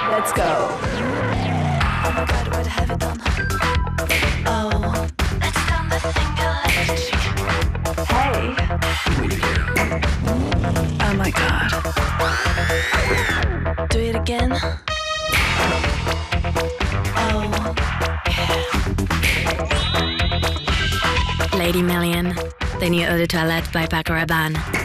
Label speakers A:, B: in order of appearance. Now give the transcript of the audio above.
A: Let's go.
B: Oh my god, what have you done? Oh, let's done the thing electric.
A: Hey.
B: Oh my god. Do it again. Oh, yeah.
C: Lady Million, the new eau de toilette by Paco Rabanne.